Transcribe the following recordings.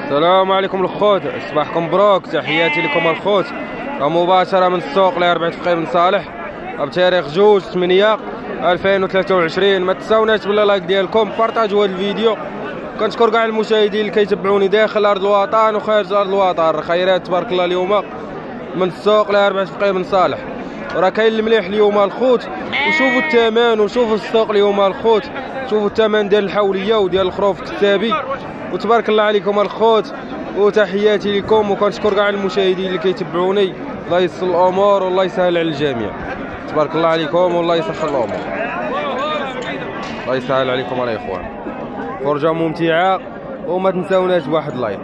السلام عليكم الخوت، صباحكم مبروك، تحياتي لكم الخوت. مباشرة من السوق لأربعة فقيه بن صالح بتاريخ 2/8/2023. ما تنساوناش باللايك ديالكم، بارطاجوا هذا الفيديو. كنشكر كاع المشاهدين اللي كيتبعوني داخل ارض الوطن وخارج ارض الوطن. خيرات تبارك الله اليوم من السوق لأربعة فقيه بن صالح، وراه كاين المليح اليوم الخوت. وشوفوا الثمن وشوفوا السوق اليوم الخوت، شوفوا الثمن ديال الحوليه وديال الخروف الكتابي، وتبارك الله عليكم الخوت. وتحياتي لكم، وكنشكر كاع المشاهدين اللي كيتبعوني. الله يسر الامور والله يسهل على الجميع. تبارك الله عليكم والله يسخر الامور، الله يسهل عليكم الاخوان. فرجه ممتعه، وما تنساوناش بواحد لايك.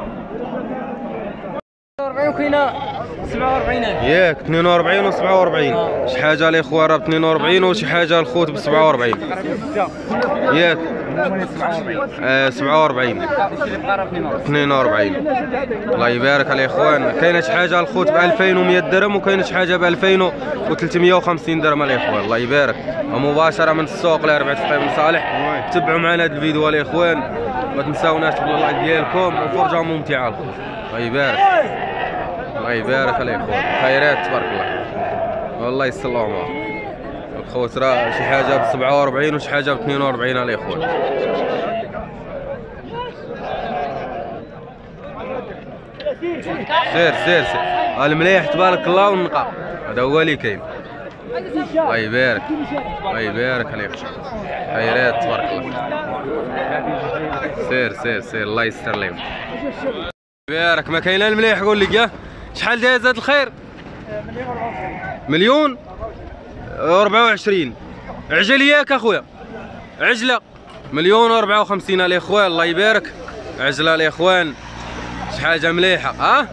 42 وكاينه 47 ياك 42 و 47. شي حاجه الاخوان راه ب 42 وشي حاجه الخوت ب 47. ياك 47 42. الله يبارك الاخوان. كاينه شي حاجه الخوت ب 2100 درهم، وكاينه شي حاجه ب 2350 درهم الاخوان. الله يبارك. ومباشره من السوق لأربعة فقيه بن صالح. تبعوا معنا هذا الفيديو الاخوان، ما تنساوناش باللايك ديالكم، وفرجه ممتعه الخوت. الله يبارك، الله يبارك الاخوان. خيرات تبارك الله والله يسر الامور. الخوت راه شي حاجه ب 47 وشي حاجه ب 42 الاخوان. سير سير سير المليح تبارك الله والنقاء، هذا هو اللي كاين. الله يبارك، الله يبارك عليكم. خيرات تبارك الله. سير سير سير الله يستر لهم. يبارك. ما كاين المليح. قول لي ياه شحال دايز هذا الخير؟ مليون 24. عجل ياك اخويا، عجله. مليون 54 الاخوان. الله يبارك. عجله الاخوان، شي حاجه مليحه. ها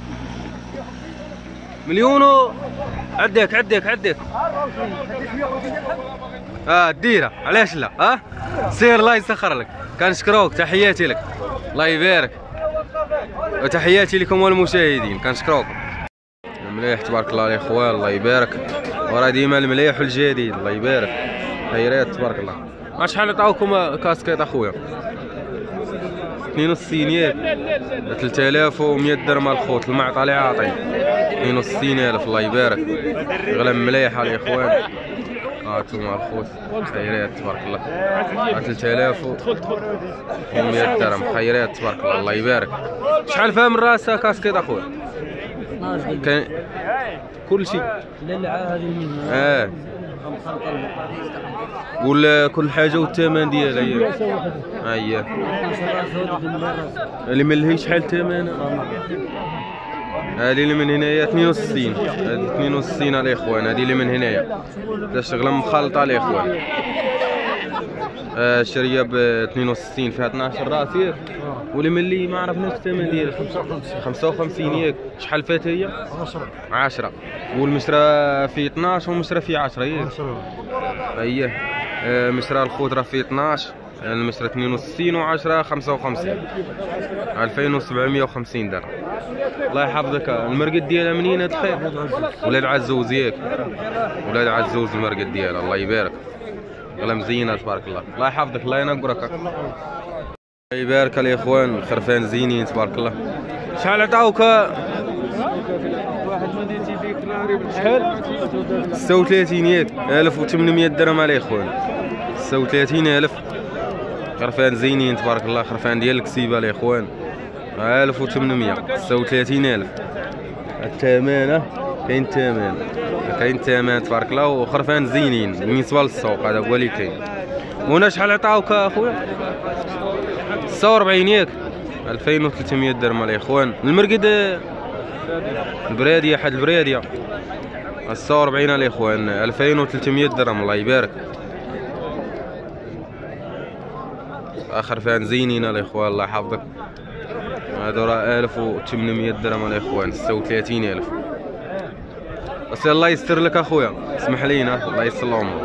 مليون عديك عديك عديك. الديره علاش لا. سير الله يسخر لك. كنشكروك، تحياتي لك. الله يبارك، وتحياتي لكم والمشاهدين، كنشكروكم. مليح تبارك الله الاخوان. الله يبارك. وراه ديما المليح والجديد. الله يبارك. خيرات تبارك الله. ما شحال عطاوكم كاسكيط اخويا؟ 62 ياك 3100 درهم الخوت. المعطى اللي عاطي 62000. الله يبارك. غلم مليحه الاخوان. هانتوما الخوت. خيرات تبارك الله. 3100 درهم. خيرات تبارك الله. الله يبارك. شحال فيها من راسها كاسكيط اخويا؟ 12 كاين كل شيء. لا لا هذه قول كل حاجه والثمن ديالها. اييه اللي من هي شحال ثمنها؟ هذه اللي من هنايا 62. هذه 62 الاخوان. هذه اللي من هنايا دا شغله مخلطه الاخوان. شريه ب 62 فيها 12 راس ياك. واللي من اللي ما عرفناش الثمن ديالها 55 ياك. شحال فات هي؟ 10. والمشرى في 12 ومشرى في 10 ياك. اييه مشرى الخوت راه في 12، المشرى 62 و10 55. 2750 درهم. الله يحفظك. المرقد ديالها منين هاد الخير؟ ولاد عزوز ياك. ولاد عزوز المرقد ديالها. الله يبارك. والله مزينه تبارك الله. الله يحفظك، الله ينقرك. الله يبارك الاخوان. الخرفان زينين تبارك الله. شحال عطاوك؟ شحال؟ 36 ياك. 1800 درهم الاخوان. 36000. خرفان زينين تبارك الله. خرفان ديال الكسيبه الاخوان. 1800. 36000. الثمانه كاين الثمن، كاين الثمن تبارك الله. وخرفان زينين بالنسبه للسوق، هذا هو اللي كاين. وهنا شحال عطاوك اخويا؟ 46 ياك. 2300 درهم الاخوان. المرقد البراديه، حد البراديه 46 الاخوان. 2300 درهم. الله يبارك. خرفان زينين الاخوان. الله يحفظك. هذا راه 1800 درهم الاخوان. 36000. بس الله يستر لك اخويا، اسمح لينا. الله يسر الامور.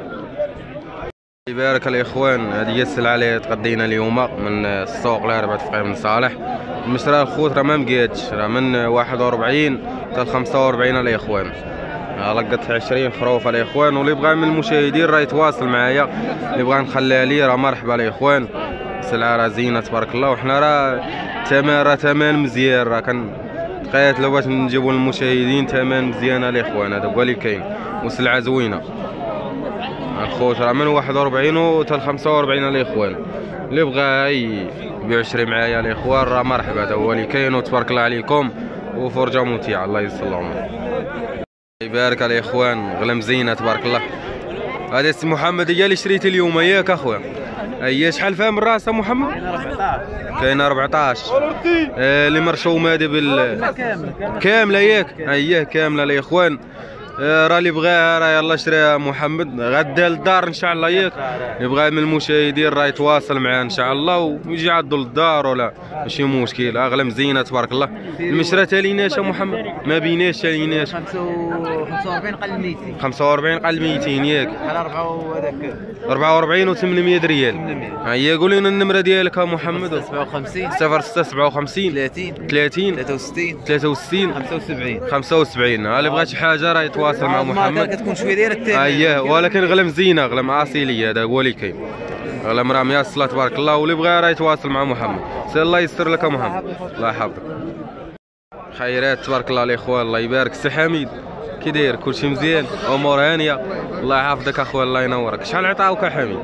يبارك الاخوان. هذه هي السلعه اللي تغدينا اليوم من السوق لأربعة فقيه بن صالح. المشرى الخوت راه ما مقادش، راه من 41 حتى 45 الاخوان. لقيت 20 خروف الاخوان. واللي بغى من المشاهدين راه يتواصل معايا، اللي بغى نخليها ليه راه مرحبا الاخوان. سلعه راه زينه تبارك الله، وحنا راه ثمن مزيان، راه كنتقيت لو باش نجيبوا للمشاهدين ثمن مزيان الاخوان. هذا هو اللي كاين، وسلعه زوينه. الخوت راه من 41 حتى ل 45 الاخوان. اللي بغا يبيع يشري معايا الاخوان راه مرحبا. هذا هو اللي كاين، وتبارك الله عليكم وفرجه ممتعه. الله يسر العمر. يبارك على الاخوان، غلم زينه تبارك الله. هذا السي محمد هي اللي شريت اليوم ياك اخويا؟ هي شحال فيها من راس محمد؟ كاينه 14. اللي مرشومه هذه كامله ياك؟ اييه كامله الاخوان. راه اللي بغاها راه يلاه شريها محمد، غدا للدار ان شاء الله ياك. اللي بغا من المشاهدين راه يتواصل معاه ان شاء الله ويجي عندو للدار، ولا ماشي مشكل. اغلى مزينه تبارك الله. المشرى تاليناش محمد؟ ما بيناش تاليناش. 45 قل 200. 45 قل 200 ياك؟ على 4 وهذاك 44 و 800 ريال. هيا قول لنا النمره ديالك محمد. 57 0657 30 63 75. اللي بغى شي حاجه راه يتواصل مع محمد. كتكون شويه دايره الثاني. اييه، ولكن غلم زينه، غلم اصيليه. هذا هو اللي كاين. غلم راه مياصله تبارك الله، واللي بغى راه يتواصل مع محمد. سير الله يستر لك محمد، الله يحفظك. خيرات تبارك الله الاخوان، الله يبارك. سي حميد كي داير؟ كلشي مزيان؟ امور هانيه؟ الله يحفظك اخويا، الله ينورك. شحال عطاوك حميد؟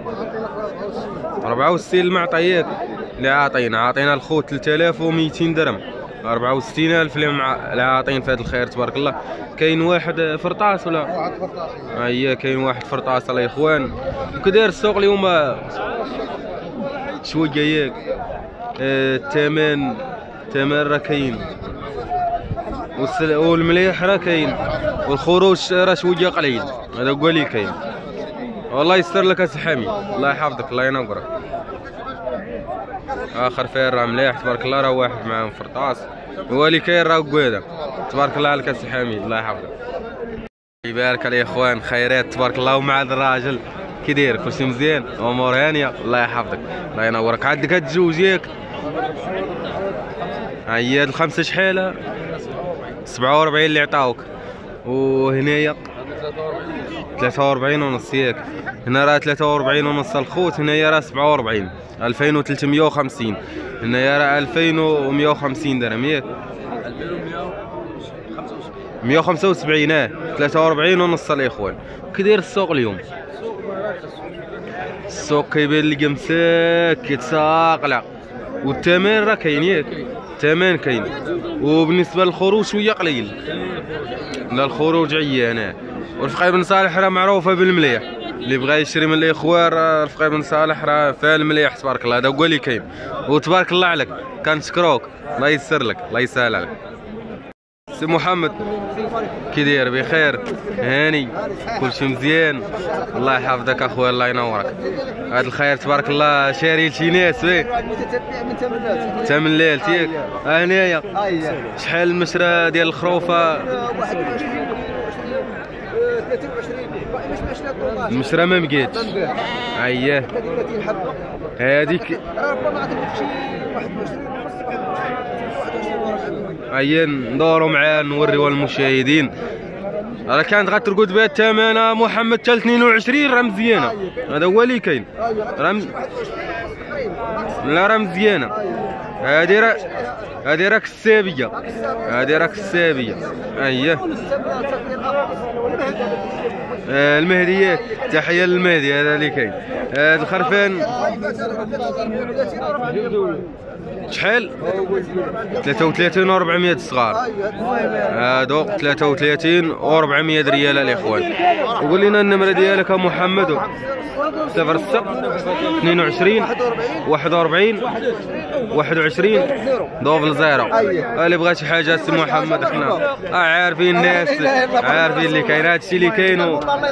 64 المعطيات اللي عاطينا الخوت 3200 درهم. 64000 اللي عاطين في هذا الخير تبارك الله. كاين واحد فرطاس ولا؟ واحد فرطاس. اييه كاين واحد فرطاس الاخوان. كي داير السوق اليوم؟ شويه ياك؟ الثمن راه كاين، والمليح راه كاين، والخروج راه شويه قليل. هذا هو اللي كاين. والله يستر لك اسي حامي، الله يحفظك، الله ينورك. اخر فير راه مليح تبارك الله، راه واحد معاهم فرطاس. هو اللي كاين راه قواده تبارك الله عليك اسي حامي، الله يحفظك. يبارك على اخوان، خيرات تبارك الله. ومع هذا الراجل كي داير؟ كلشي مزيان؟ امور هانيه؟ الله يحفظك، الله ينورك. عندك هاد الجوج ياك؟ هي هاد الخمسه شحال؟ 47 اللي عطاوك. وهنايا 43 ونص ياك؟ هنا راه 43 ونص الخوت، هنايا راه 47 2350. هنايا راه 2150 درهم ياك؟ 175. 43 ونص الاخوان. كي داير السوق اليوم؟ السوق كيبان لي مساك كيتساقلع، والثمن راه كاين ياك؟ الثمن كاين. وبالنسبه للخروج شويه قليل. لا الخروج عيان. ورفقاي بن صالح راه معروفه بالمليح. اللي بغى يشري من الاخوان راه رفقاي بن صالح راه فيها المليح تبارك الله. هذا هو اللي كاين. وتبارك الله عليك، كنشكروك، الله يسر لك، الله يسهل عليك. سي محمد كي داير؟ بخير؟ هاني؟ كلشي مزيان؟ الله يحفظك اخويا، الله ينورك. هذا الخير تبارك الله. شاري لشي ناس من تمن ليلت ياك؟ هنايا شحال المشرى ديال الخروفه؟ 23. المشرى ما بقيتش. اييه هذيك. اييه ندوروا معاه نوريوها للمشاهدين. راه كانت غترقد بها الثمن محمد حتى 22 راه مزيانه. هذا هو اللي كاين. لا راه مزيانه. هذه راك السابيه. هذه راك السابيه. اييه المهديات. تحيه للمهدي. هذا اللي كاين. هذا الخرفان شحال؟ 33 و 400 صغار. هادو 33 و 400 ريال الاخوان. وقول لنا النمره ديالك محمد. 06 22 41 21 دوبل زيرو. اللي بغى شي حاجه سي محمد حنا عارفين الناس، عارفين اللي كاين. هادشي اللي كاين.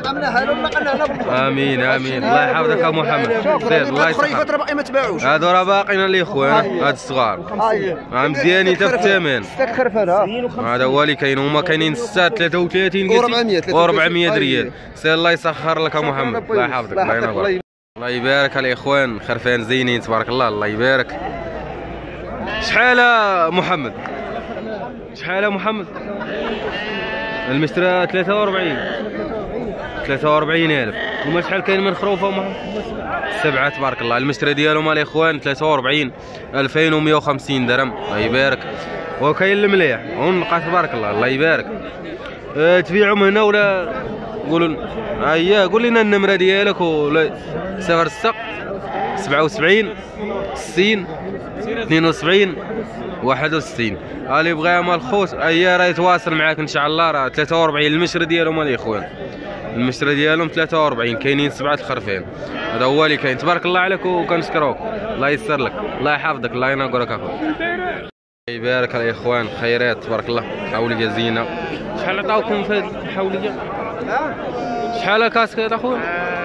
امين امين، الله يحفظك يا محمد. الله يسخر. باقي ما تباعوش. هادو راه باقيين الاخوان، هاد الصغار مزيانين حتى في الثمن. هذا هو اللي كاين. هما كاينين 33 و 400 ريال. سير الله يسخر لك يا محمد، الله يحفظك، الله ينورك. الله يبارك على الاخوان، خرفان زينين تبارك الله، الله يبارك. شحال محمد؟ شحال محمد؟ المشترى 43 43000. هما شحال كاين من خروفه هما؟ 7 تبارك الله. المشتري ديالهم الاخوان 43 2150 درهم. الله يبارك. وكاين المليح ونقى تبارك الله. الله يبارك. تبيعهم هنا ولا قولوا اييه؟ قول لنا النمره ديالك ولا 06 77 60 72 61. اللي بغى مال خوت اييه راه يتواصل معاك ان شاء الله. راه 43 المشري ديالهم الاخوان. المشتري ديالهم 43 كاينين 7 الخرفين. هذا هو اللي كاين. تبارك الله عليك وكنشكروك. الله يسر لك. الله يحفظك. الله ينقرك اخويا. يبارك الاخوان. خيرات تبارك الله. حوليه زينه. شحال عطاوكم في هذه الحوليه؟ شحال الكاسك يا اخويا؟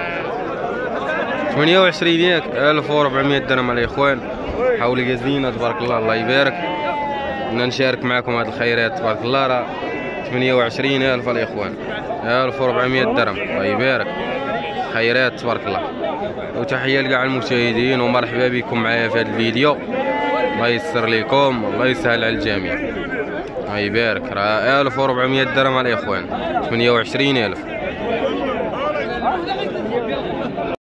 28 ياك. 1400 درهم الاخوان. حوليه زينه تبارك الله. الله يبارك. بدنا نشارك معكم هذه الخيرات تبارك الله. راه 28,000 الاخوان. 1400 درهم. الله يبارك. خيرات تبارك الله. وتحيه لكاع المشاهدين ومرحبا بكم معايا في هذا الفيديو. الله يسر لكم. الله يسهل على الجميع. الله يبارك. راه 1400 درهم الاخوان. 28,000.